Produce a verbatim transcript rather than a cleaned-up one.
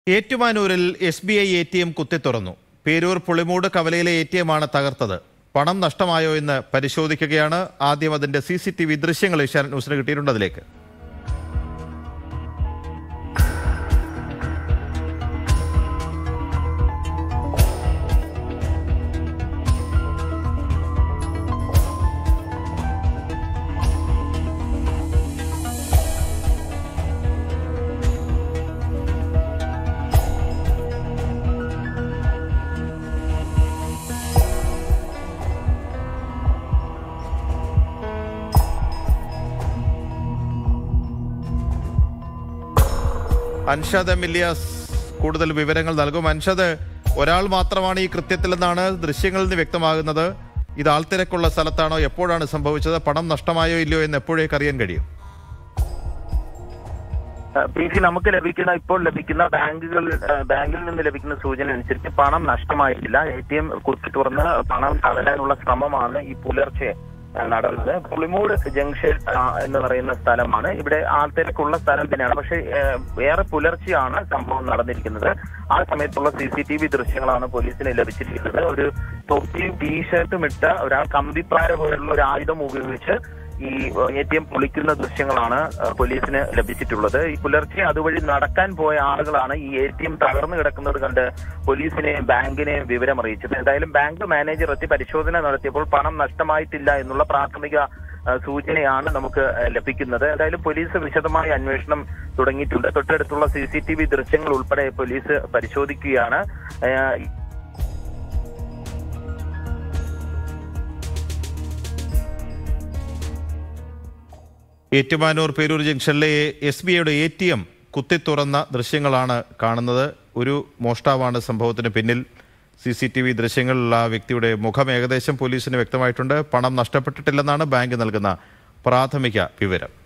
ഏറ്റുമാനൂരിൽ S B I A T M കുത്തിത്തുറന്നു. പേരൂർ പുളിമൂട് കവലയിലെ A T എമ്മാണ് തകർത്തത്. പണം നഷ്ടമായോ എന്ന് പരിശോധിക്കുകയാണ്. ആദ്യം അതിന്റെ സി സി ടി വി ദൃശ്യങ്ങൾ ഏഷ്യാനെറ്റ് ന്യൂസിന് കിട്ടിയിട്ടുണ്ട്. അതിലേക്ക് അൻഷദ് എം ഇല്യാസ് കൂടുതൽ വിവരങ്ങൾ നൽകും. അൻഷദ്, ഒരാൾ മാത്രമാണ് ഈ കൃത്യത്തിലെന്നാണ് ദൃശ്യങ്ങളിൽ നിന്ന് വ്യക്തമാകുന്നത്. ഇത് ആൾത്തിരക്കുള്ള സ്ഥലത്താണോ? എപ്പോഴാണ് സംഭവിച്ചത്? പണം നഷ്ടമായോ ഇല്ലയോ എന്ന് എപ്പോഴേക്ക് അറിയാൻ കഴിയും? പി സി നമുക്ക് ലഭിക്കുന്ന ഇപ്പോൾ ലഭിക്കുന്ന ബാങ്കുകൾ ബാങ്കിൽ നിന്ന് ലഭിക്കുന്ന സൂചന അനുസരിച്ച് പണം നഷ്ടമായിട്ടില്ല. എ ടി എം കുത്തി തുറന്ന് പണം തടയാനുള്ള ശ്രമമാണ് ഈ പുലർച്ചെ നടന്നത്. പുളിമൂട് ജംഗ്ഷൻ എന്ന് പറയുന്ന സ്ഥലമാണ്. ഇവിടെ ആൾത്തിരക്കുള്ള സ്ഥലം തന്നെയാണ്. പക്ഷേ ഏറെ പുലർച്ചെയാണ് സംഭവം നടന്നിരിക്കുന്നത്. ആ സമയത്തുള്ള സി സി ടി വി ദൃശ്യങ്ങളാണ് പോലീസിന് ലഭിച്ചിരിക്കുന്നത്. ഒരു തൊപ്പിയും ടീഷർട്ടും ഇട്ട ഒരാൾ കമ്പിപ്പാര പോലുള്ള ഒരു ആയുധം ഉപയോഗിച്ച് ഈ എ ടി എം പൊളിക്കുന്ന ദൃശ്യങ്ങളാണ് പോലീസിന് ലഭിച്ചിട്ടുള്ളത്. ഈ പുലർച്ചെ അതുവഴി നടക്കാൻ പോയ ആളുകളാണ് ഈ എ ടി എം തകർന്നു കിടക്കുന്നത് കണ്ട് പോലീസിനെ ബാങ്കിനെ വിവരം അറിയിച്ചത്. എന്തായാലും ബാങ്ക് മാനേജർ എത്തി പരിശോധന നടത്തിയപ്പോൾ പണം നഷ്ടമായിട്ടില്ല എന്നുള്ള പ്രാഥമിക സൂചനയാണ് നമുക്ക് ലഭിക്കുന്നത്. എന്തായാലും പോലീസ് വിശദമായ അന്വേഷണം തുടങ്ങിയിട്ടുണ്ട്. തൊട്ടടുത്തുള്ള സി സി ടി വി ദൃശ്യങ്ങൾ ഉൾപ്പെടെ പോലീസ് പരിശോധിക്കുകയാണ്. ഏറ്റുമാനൂർ പേരൂർ ജംഗ്ഷനിലെ എസ് ബി ഐയുടെ എ ടി എം കുത്തിത്തുറന്ന ദൃശ്യങ്ങളാണ് കാണുന്നത്. ഒരു മോഷ്ടാവാണ് സംഭവത്തിന് പിന്നിൽ. സി സി ടി വി ദൃശ്യങ്ങളിൽ ആ വ്യക്തിയുടെ മുഖം ഏകദേശം പോലീസിന് വ്യക്തമായിട്ടുണ്ട്. പണം നഷ്ടപ്പെട്ടിട്ടില്ലെന്നാണ് ബാങ്ക് നൽകുന്ന പ്രാഥമിക വിവരം.